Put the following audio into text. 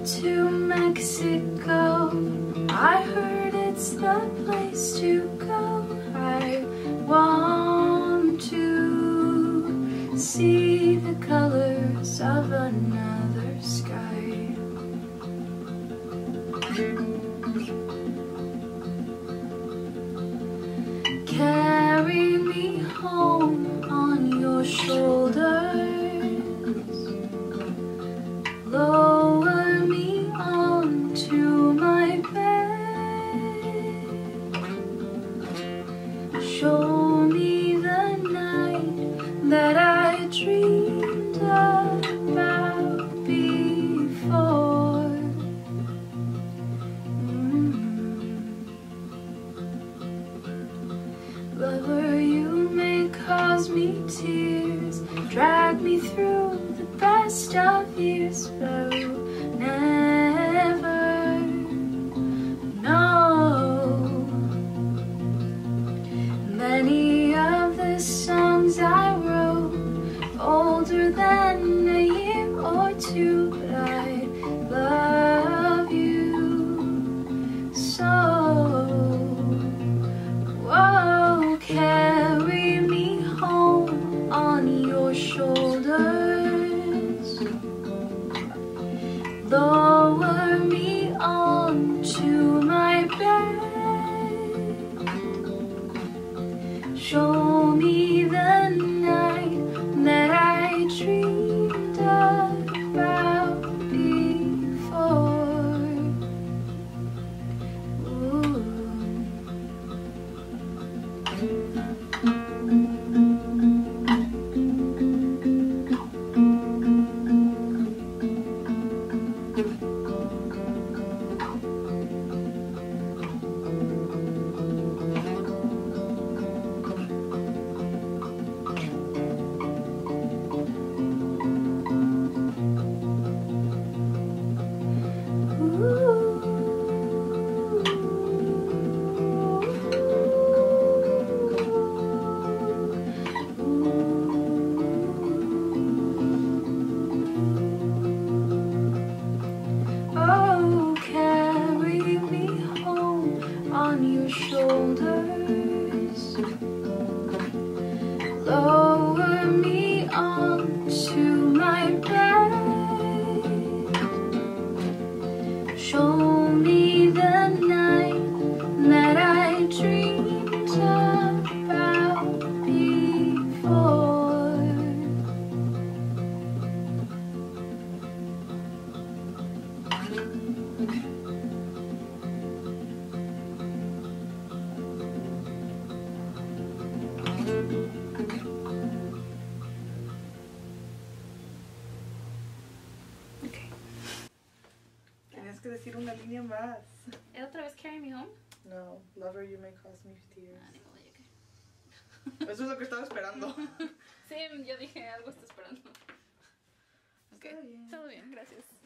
to Mexico. I heard it's the place to go. I want to see the colors of another sky. Carry me home on your shoulders. Lower me onto my bed. Show me the night that I dreamed about before. Lover, you may cause me tears, drag me through the best of years, but we'll never know. Many of the songs I wrote, older than a year or two, but I love you so. Whoa, carry me home on your shoulders. Lower me onto my bed. Show me the night that I dreamed about before. Ooh. On your shoulders, lower me onto my bed. Show me the night that I dreamed about before. Okay. Tienes que decir una línea más. ¿Otra vez Carry Me Home? No, Lover, you may cause me tears. Ah, okay. Eso es lo que estaba esperando. Sí, yo dije algo está esperando. Okay. Todo bien, gracias.